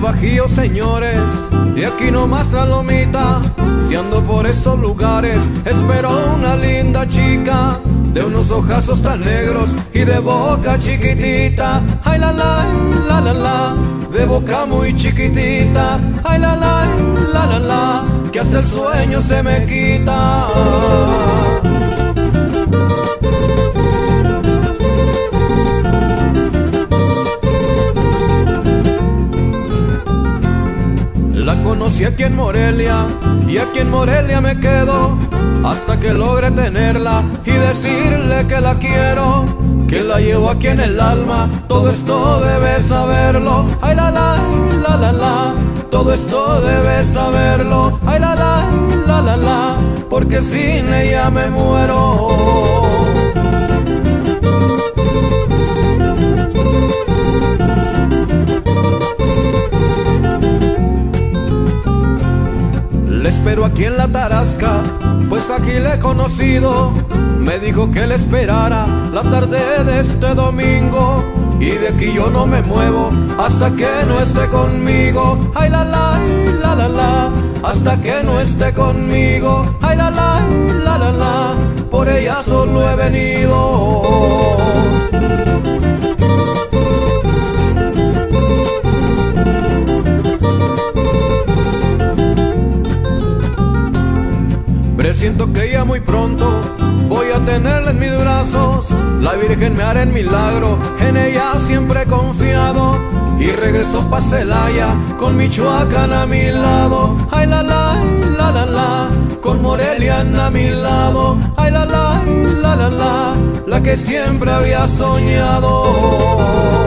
Bajío, señores, y aquí nomás la lomita. Si ando por estos lugares, espero una linda chica de unos ojazos tan negros y de boca chiquitita. Ay la la, la la la, de boca muy chiquitita. Ay la la, la la la, que hasta el sueño se me quita. La conocí aquí en Morelia y aquí en Morelia me quedo hasta que logre tenerla y decirle que la quiero, que la llevo aquí en el alma. Todo esto debes saberlo. Ay la la, la la la, todo esto debes saberlo. Ay la la, la la la, porque sin ella me muero. Le espero aquí en la Tarasca, pues aquí le he conocido. Me dijo que le esperara la tarde de este domingo, y de aquí yo no me muevo hasta que no esté conmigo. Ay la la, la la la, hasta que no esté conmigo. Ay la la, la la la, por ella solo he venido. Presiento que ya muy pronto voy a tenerla en mis brazos. La Virgen me hará el milagro, en ella siempre he confiado. Y regreso pa' Celaya con Michoacán a mi lado. Ay la la, la la la, con Morelia a mi lado. Ay la la, la la la, la que siempre había soñado.